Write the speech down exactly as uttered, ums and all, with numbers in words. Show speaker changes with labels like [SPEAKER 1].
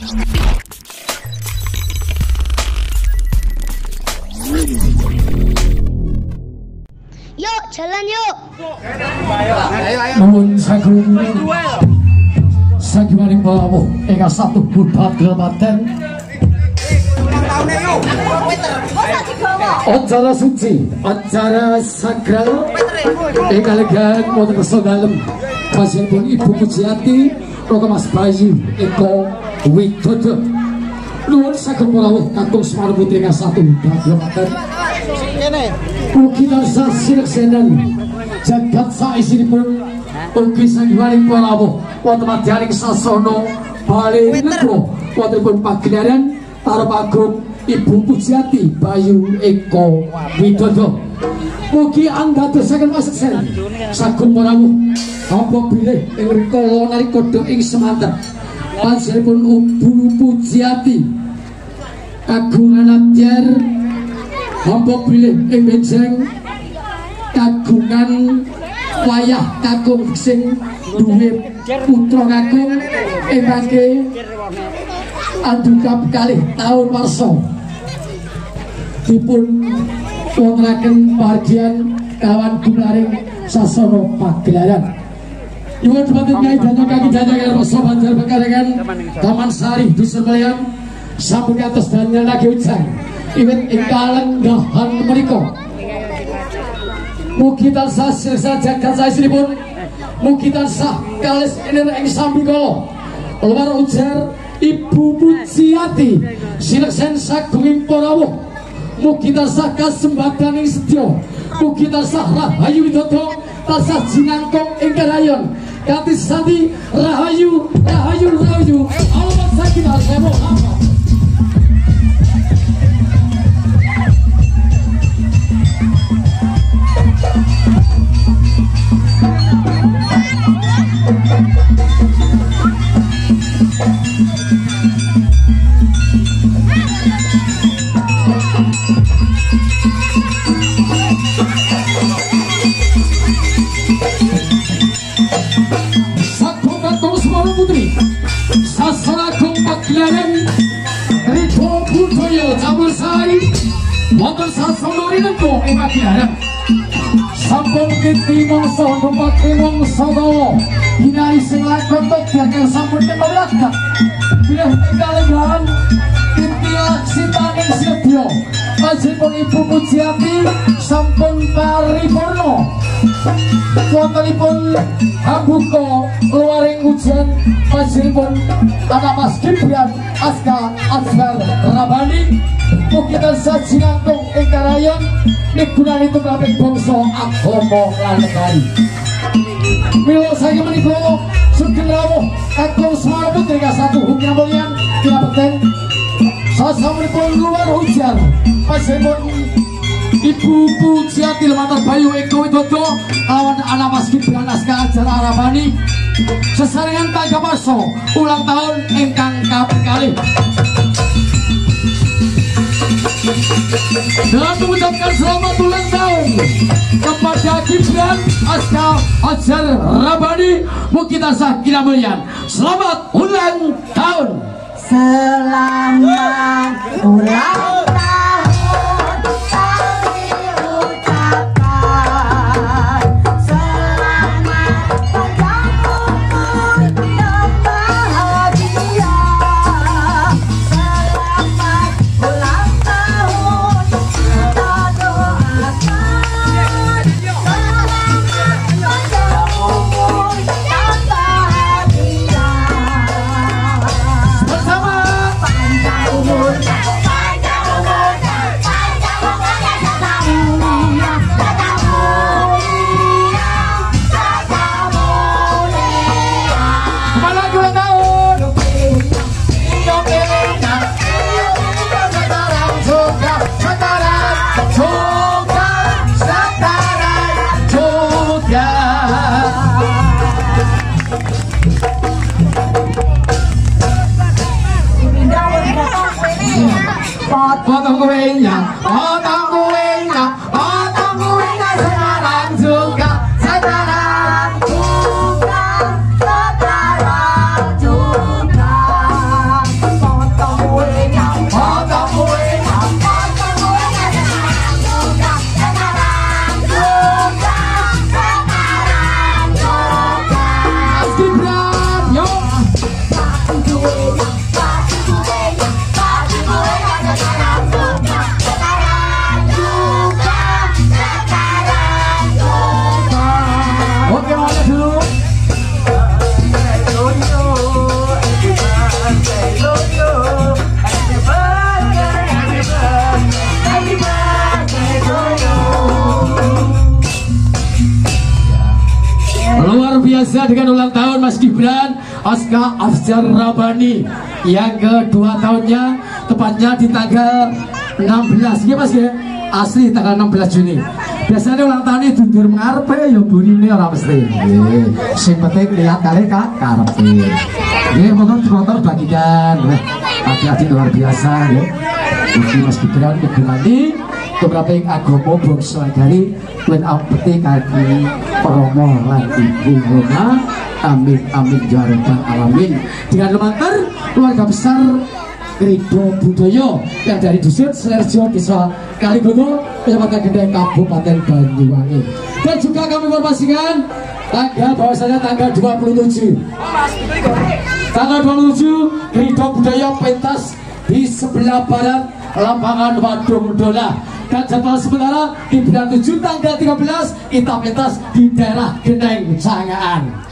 [SPEAKER 1] Yuk, jalan yuk.
[SPEAKER 2] Nuwun sagung sagimaning bawuh ingkang satu Buddha Dlematen. Acara suci, acara sakral ingkang leggan wonten kersa dalem pasipun Ibu Pujiati Raka Mas Bayu Eko Widodo. Nuwun sagung bawuh kakung Semar Putri ingkang satu Buddha Dlematen. Mugi tansah sineksenan jagat saisinipun ugi sagimaning bawuh wonten madyaning sasana Bali Nego wontenipun pagelaran Tarpagung Ibu Pujiati Bayu Eko Widodo. Mugi angdadosaken paseksen sagung rawuh apa bilih ing rikala nalika ing semanten panjenenganipun Ibu Pujiati kagungan adyar apa bilih ing benjang kagungan wayah kakung sing duwe putra kakung ing mangke aduka kalih taun warsa dipun wontenaken bagian kawan gumlaring sasana pagelaran. Nyuwun dhumateng Kyai Danang kaki danang karo Banjar Pekarangan Taman Sari Dusun Melian sampun atas danyel lagi ujang iwit ing kalenggahan menika. Mugi tansah sirsa jagat saesunipun, mugi tansah kalis ener ing sambikala luwar ujar Ibu Pujiati sineksen sagunging parawuh. Mugi tansah kasembadaning sedya, mugi tansah rahayu widodo, tansah jinangkong ing karayon kanthi sandi rahayu rahayu rahayu alamat sakinah sewu apa. Sasana pagelaran Rito Budaya Campur Sari wonten sasana rinengga ing pagelaran sampun kiti mangsa numpak mangsa dawa hinai sing lakon tegak sampun temolakak bilih kalenggahan kiti aksitaning sedya panjenengan Ibu Pujiati sampun paripurna wontenipun hambuka luaring hujan panjenengan anak Mas Gibran Aska Asgar Rabani mugi tansah jinangkung ing karayan migunani tumraping bangsa agama lan negari. Mila saking menika sugeng rawuh kakung Semar Putri kasatu hukum mulyan kinabekten sasampunipun luar hujan panjenengan Ibu Pujiati Lumantar Bayu Eko Widodo lawan anak Mas Gibran Aska Asgar Rabani sesarengan Tagapaso ulang tahun ingkang kaping kalih. Dan mengucapkan selamat ulang tahun kepada Gibran Aska Asgar Rabani mugi tansah kinamulyan. Selamat ulang tahun.
[SPEAKER 3] Selamat ulang tahun.
[SPEAKER 2] Potong kuenya, potong kuenya, potong kuenya sekarang juga, sekarang juga, sekarang juga. Oke, mulai dulu. Luar biasa dengan ulang tahun Mas Gibran Aska Afjar Rabani yang kedua tahunnya, tepatnya di tanggal enam belas ya Mas ya, asli tanggal enam belas Juni. Biasanya ulang tahun ini dundur ngarepe ya bunine ora mesti. Nggih, sing penting lihat kali Kak karepe. Nggih, motor-motor bagikan. Hati-hati luar biasa ya. Iki Mas Gibran Gibran beberapa yang agama bangsa dari lan apete kaki promo lan ibu rumah, amin amin ya rabbal alamin. Dengan lumantar keluarga besar Ridho Budoyo yang dari dusun Selerjo, Desa Kaligogo, Kecamatan Gendeng, Kabupaten Banyuwangi. Dan juga kami informasikan tanggal bahwasanya tanggal dua puluh tujuh tanggal dua puluh tujuh Ridho Budoyo pentas di sebelah barat lapangan Wadung Dola. Dan jadwal sementara di bulan tujuh tanggal tiga belas kita pentas di daerah Gendeng Sangaan.